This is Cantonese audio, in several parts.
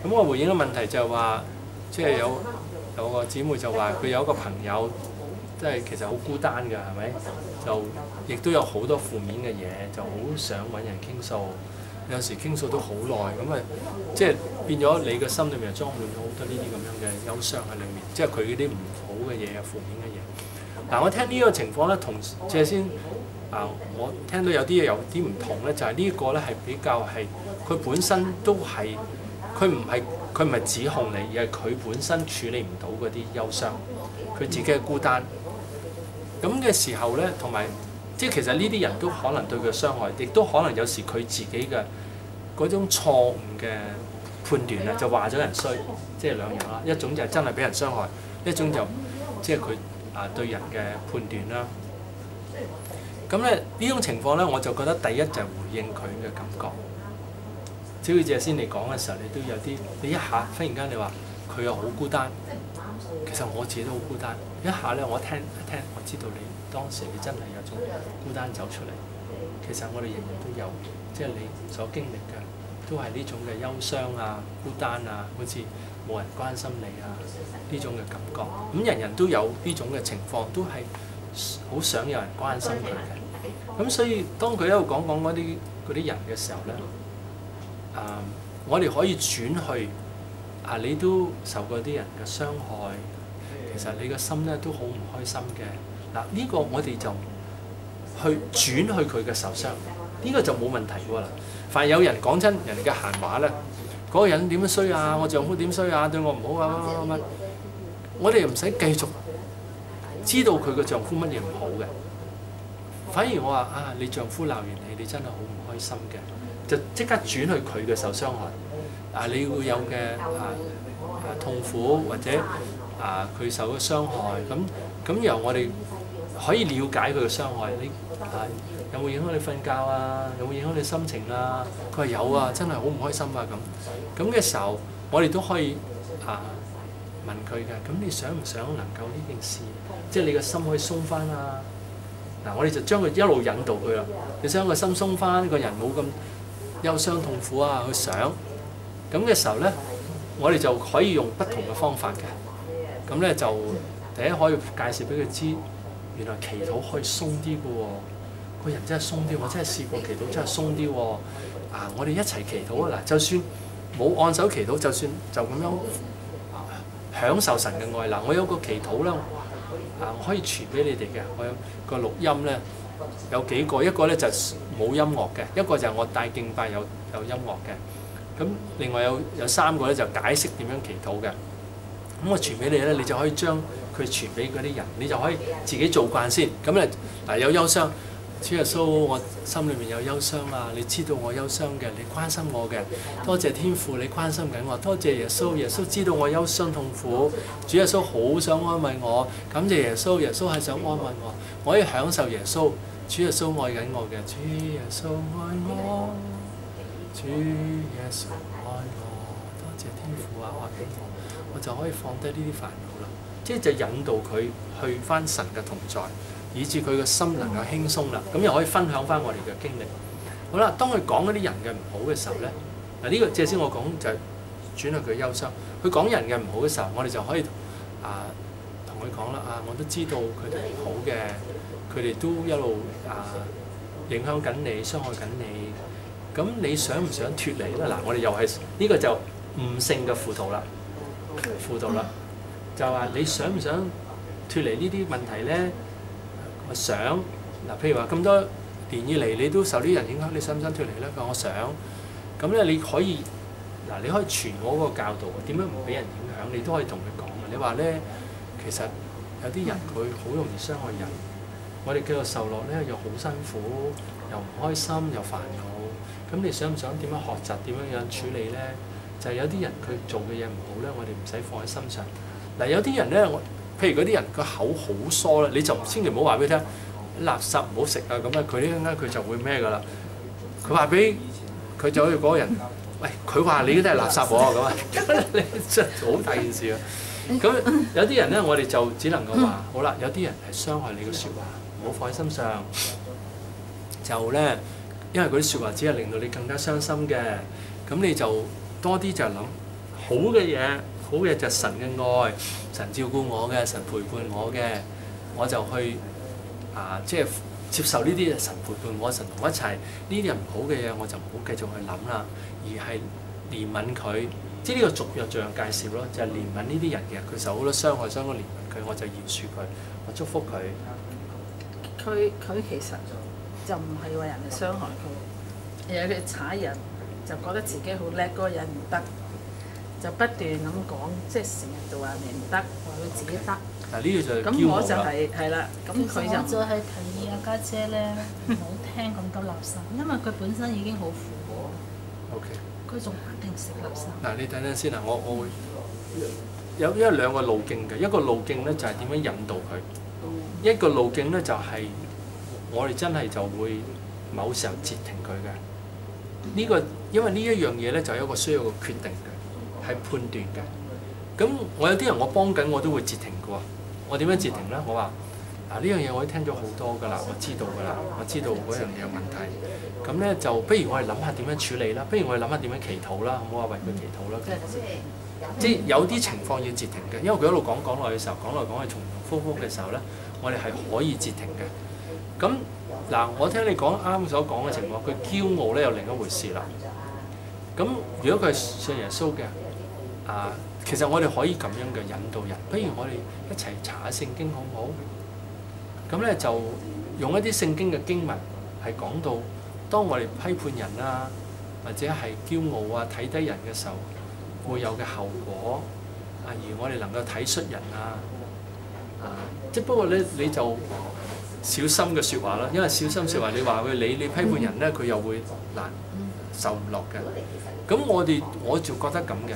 咁我回應嘅問題就係話，即係有個姊妹就話佢有一個朋友，即係其實好孤單㗎，係咪？就亦都有好多負面嘅嘢，就好想揾人傾訴。有時傾訴都好耐，咁啊，即係變咗你嘅心裏面裝滿咗好多呢啲咁樣嘅憂傷喺裏面，即係佢嗰啲唔好嘅嘢啊，負面嘅嘢。嗱，我聽呢個情況咧，同即係先我聽到有啲嘢有啲唔同咧，就係呢個咧係比較係佢本身都係佢唔係指控你，而係佢本身處理唔到嗰啲憂傷，佢自己嘅孤單。咁嘅時候咧，同埋。即係其實呢啲人都可能對佢傷害，亦都可能有時佢自己嘅嗰種錯誤嘅判斷啊，就話咗人衰，即係兩樣啦。一種就係真係俾人傷害，一種就即係佢對人嘅判斷啦。咁咧呢種情況咧，我就覺得第一就係回應佢嘅感覺。只好似先你講嘅時候，你都有啲你一下忽然間你話佢又好孤單，其實我自己都好孤單。一下咧我聽一聽，我知道你。當時你真係有種孤單走出嚟，其實我哋人人都有，即係你所經歷嘅，都係呢種嘅憂傷啊、孤單啊，好似冇人關心你啊呢種嘅感覺。咁人人都有呢種嘅情況，都係好想有人關心佢嘅。咁所以當佢喺度講嗰啲人嘅時候咧，我哋可以轉去你都受過啲人嘅傷害，其實你個心咧都好唔開心嘅。嗱，呢個我哋就去轉去佢嘅受傷，呢個就冇問題㗎啦。凡有人講親人哋嘅閒話咧，嗰個人點樣衰啊？我丈夫點衰啊？對我唔好啊乜乜，我哋唔使繼續知道佢嘅丈夫乜嘢唔好嘅，反而我話你丈夫鬧完你，你真係好唔開心嘅，就即刻轉去佢嘅受傷害。你會有嘅痛苦或者佢受咗傷害，咁由我哋可以了解佢嘅傷害。你有冇影響你瞓覺啊？有冇影響你心情啊？佢話有啊，真係好唔開心啊咁嘅時候，我哋都可以問佢嘅。咁你想唔想能夠呢件事，即係你個心可以鬆翻啊？嗱，我哋就將佢一路引導佢啦。你想個心鬆翻，個人冇咁憂傷痛苦啊，去想咁嘅時候咧，我哋就可以用不同嘅方法嘅。咁咧就第一可以介紹俾佢知，原來祈禱可以鬆啲嘅喎，個人真係鬆啲。我真係試過祈禱真係鬆啲喎。我哋一齊祈禱啊！嗱，就算冇按手祈禱，就算就咁樣享受神嘅愛。嗱，我有個祈禱啦，我可以傳俾你哋嘅。我有個錄音咧，有幾個，一個咧就冇音樂嘅，一個就係我帶敬拜有音樂嘅。咁另外有3個咧就解釋點樣祈禱嘅。咁我傳俾你咧，你就可以將佢傳俾嗰啲人，你就可以自己做慣先。咁咧有憂傷，主耶穌，我心裏面有憂傷啊！你知道我憂傷嘅，你關心我嘅，多謝天父，你關心緊我，多謝耶穌，耶穌知道我憂傷痛苦，主耶穌好想安慰我，感謝耶穌，耶穌係想安慰我，我可以享受耶穌，主耶穌愛緊我嘅，主耶穌愛我，主耶穌愛我，多謝天父愛緊我就可以放低呢啲煩惱啦，即係就引導佢去翻神嘅同在，以致佢嘅心能夠輕鬆啦。咁又可以分享翻我哋嘅經歷。好啦，當佢講嗰啲人嘅唔好嘅時候咧，呢個即係先我講就係轉去佢憂傷。佢講人嘅唔好嘅時候，我哋就可以同佢講啦。我都知道佢哋唔好嘅，佢哋都一路影響緊你，傷害緊你。咁你想唔想脫離咧？嗱，我哋又係呢個就悟性嘅輔導啦。就話你想唔想脫離呢啲問題咧？我想譬如話咁多年以嚟，你都受啲人影響，你想唔想脫離咧？佢話我想。咁咧你可以你可以傳我嗰個教導，點樣唔俾人影響？你都可以同佢講嘅。你話咧，其實有啲人佢好容易傷害人，我哋叫做受落咧，又好辛苦，又唔開心，又煩惱。咁你想唔想點樣學習點樣處理咧？就係有啲人佢做嘅嘢唔好咧，我哋唔使放喺心上。嗱，有啲人咧，譬如嗰啲人個口好疏咧，你就千祈唔好話俾佢聽，垃圾唔好食啊咁啊，佢呢陣間佢就會咩噶啦？佢話俾佢就好似嗰個人，喂，佢話你都係垃圾喎咁啊，你真係好大件事啊！咁有啲人咧，我哋就只能夠話，好啦，有啲人係傷害你嘅説話，唔好放喺心上。就咧，因為嗰啲説話只係令到你更加傷心嘅，咁你就多啲就諗好嘅嘢，好嘅就係神嘅愛，神照顧我嘅，神陪伴我嘅，我就去即係接受呢啲神陪伴我，神同我一齊。呢啲唔好嘅嘢我就唔好繼續去諗啦，而係憐憫佢。即係呢個俗約像介紹咯，就係憐憫呢啲人嘅，佢受好多傷害，傷過憐憫佢，我就饒恕佢，我祝福佢。 佢其實就唔係話人哋傷害佢，而係佢踩人就覺得自己好叻，嗰個人唔得，就不斷咁講，即係成日就話你唔得，話佢自己得。 嗱呢個就係咁我就係啦，咁佢就再係提議阿家姐咧，唔好聽咁多垃圾，因為佢本身已經好苦喎。 OK。 佢仲不停食垃圾。 嗱，你等陣先啊，我會有兩個路徑嘅，一個路徑咧就係點樣引導佢，一個路徑咧就係我哋真係就會某時候截停佢嘅。呢個因為呢一樣嘢咧就有一個需要個決定嘅，係判斷嘅。咁我有啲人我幫緊我都會截停嘅喎。我點樣截停咧？我話呢樣嘢我都聽咗好多㗎啦，我知道㗎啦，我知道嗰樣嘢有問題。咁咧就不如我哋諗下點樣處理啦，不如我哋諗下點樣祈禱啦，好唔好啊？為佢祈禱啦。即係有啲情況要截停嘅，因為佢一路講落去嘅時候，講來講去重重複複嘅時候咧，我哋係可以截停嘅。咁嗱，我聽你講啱所講嘅情況，佢驕傲咧有另一回事啦。咁如果佢係信耶穌嘅，其實我哋可以咁樣嘅引導人，不如我哋一齊查下聖經好唔好？咁咧就用一啲聖經嘅經文係講到，當我哋批判人啊，或者係驕傲啊、睇低人嘅時候，會有嘅後果而我哋能夠體恤人即不過咧你就小心嘅説話啦，因為小心説話你話佢你批判人咧，佢又會難受唔落嘅。咁我就覺得咁嘅。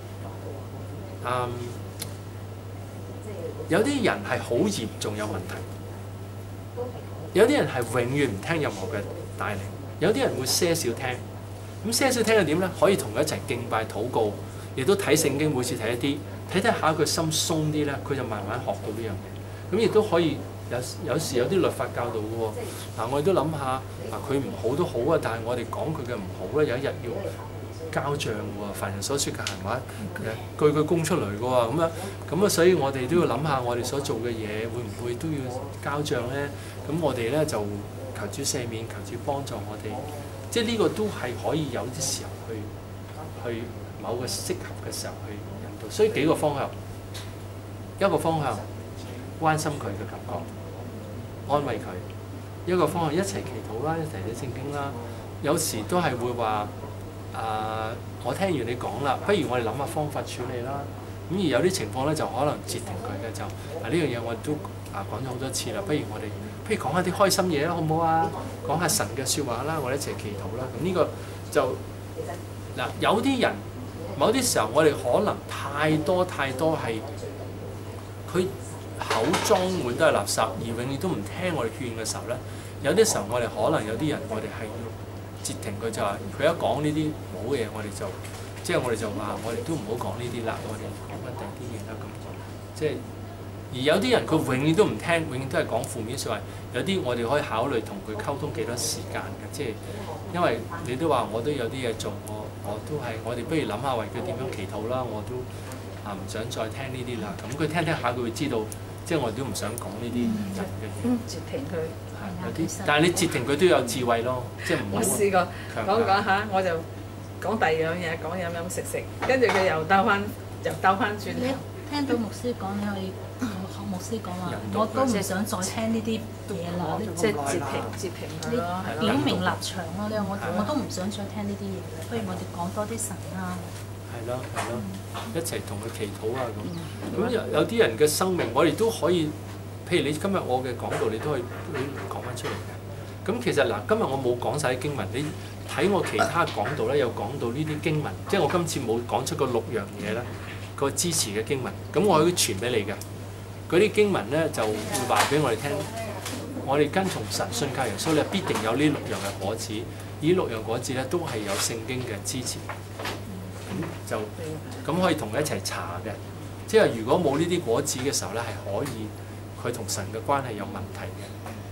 有啲人係好嚴重有問題，有啲人係永遠唔聽任何嘅帶領，有啲人會些少聽。咁些少聽係點咧？可以同佢一齊敬拜禱告，亦都睇聖經，每次睇一啲，睇下佢心鬆啲咧，佢就慢慢學到呢樣嘢。咁亦都可以有時有啲律法教導嘅喎。我哋都諗下，佢唔好都好啊，但係我哋講佢嘅唔好咧，有一日要交賬喎，凡人所說嘅閒話，句句供出嚟嘅喎，咁啊，所以我哋都要諗下，我哋所做嘅嘢會唔會都要交賬咧？咁我哋咧就求主赦免，求主幫助我哋，即係呢個都係可以有啲時候去某個適合嘅時候去引導。所以幾個方向，一個方向關心佢嘅感覺，安慰佢；一個方向一齊祈禱啦，一齊睇聖經啦。有時都係會話。我聽完你講啦，不如我哋諗下方法處理啦。咁而有啲情況咧，就可能截停佢嘅就呢樣嘢，我哋都講咗好多次啦。不如講下啲開心嘢啦，好唔好啊？講下神嘅説話啦，我哋一齊祈禱啦。咁呢個就有啲人某啲時候，我哋可能太多係佢口裝滿都係垃圾，而永遠都唔聽我哋勸嘅時候咧，有啲時候我哋可能有啲人，我哋係截停佢，就話佢一講呢啲唔好嘅嘢，我哋就話我哋都唔好講呢啲啦，我哋講緊第啲嘢啦咁。即係而有啲人佢永遠都唔聽，永遠都係講負面説話。有啲我哋可以考慮同佢溝通幾多時間嘅，即係因為你都話我都有啲嘢做，我都係我哋不如諗下為佢點樣祈禱啦。我都唔想再聽呢啲啦。咁佢聽下佢會知道，即係我哋都唔想講呢啲人嘅嘢。 截停佢。 有啲，但係你截停佢都有智慧咯，即係唔好。我試過講下，我就講第二樣嘢，講飲食，跟住佢又兜翻轉。 你聽到牧師講，你可以學牧師講話，我都唔想再聽呢啲嘢啦。 即係截停佢咯。 你表明立場咯，你話我都唔想再聽呢啲嘢，不如我哋講多啲神啦。 係咯，一齊同佢祈禱啊咁。咁有啲人嘅生命，我哋都可以。譬如你今日我嘅講道，你都可以講翻出嚟嘅。咁其實今日我冇講晒啲經文，你睇我其他講道咧，有講到呢啲經文，即係我今次冇講出個6樣嘢咧，個支持嘅經文。咁我可以傳俾你嘅。嗰啲經文咧就會話俾我哋聽，我哋跟從神、信靠耶穌咧，必定有呢6樣嘅果子。呢6樣果子咧都係有聖經嘅支持。咁可以同佢一齊查嘅。即係如果冇呢啲果子嘅時候咧，係可以佢同神嘅關係有問題嘅。